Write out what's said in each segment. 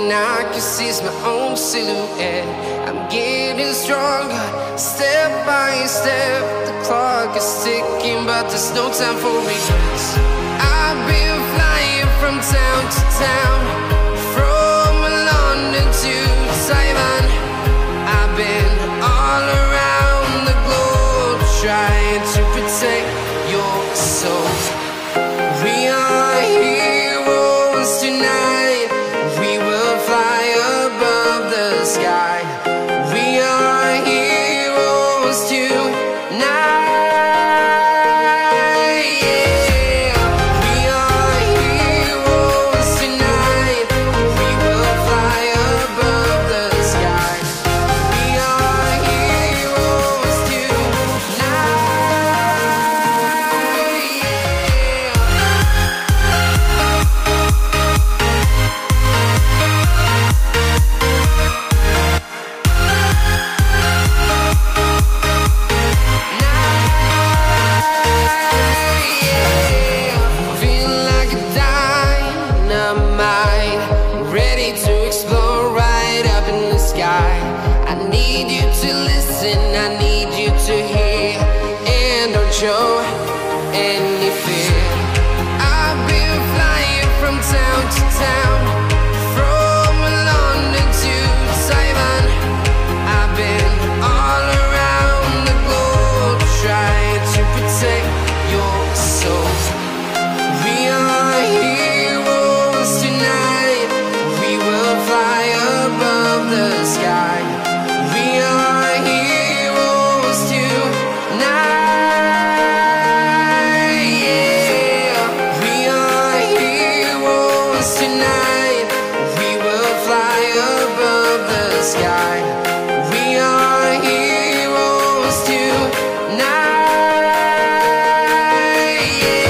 thing I can see is my own silhouette. I'm getting stronger, step by step. The clock is ticking, but there's no time for regrets. I've been flying from town to town, from London to Taiwan. I've been all around the globe, trying to protect your soul. We are heroes tonight. We will fly above the sky. We are heroes tonight. Yeah. We are heroes tonight. We will fly above the sky. We are heroes tonight. Feel like a dynamite, ready to explode right up in the sky. I need you to listen, I need you to hear, and don't show any fear. I've been flying from town to town, from London to Taiwan. I've been all around the globe, trying to protect your soul. We are heroes tonight. We will fly above the sky. We are heroes tonight. Yeah. We are heroes tonight. We will fly above the sky. We are heroes tonight.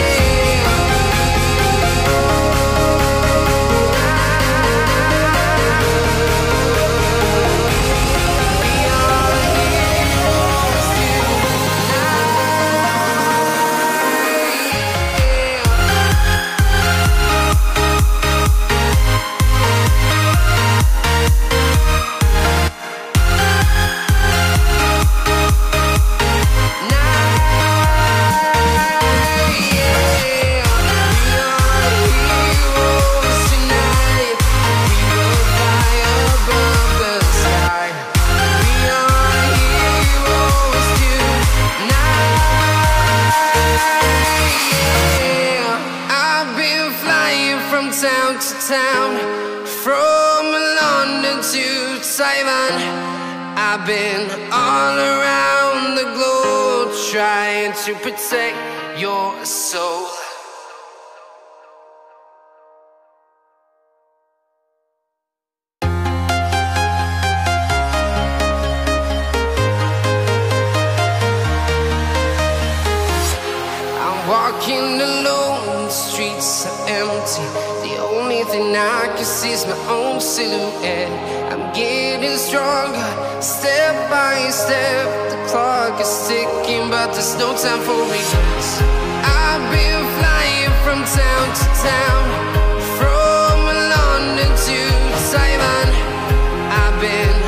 I've been flying from town to town, from London to Taiwan. I've been all around the globe, trying to protect your soul. I'm walking alone, the streets are empty. The only thing I can see is my own silhouette. I'm getting stronger, step by step. The clock is ticking, but there's no time for regrets. I've been flying from town to town, from London to Taiwan. I've been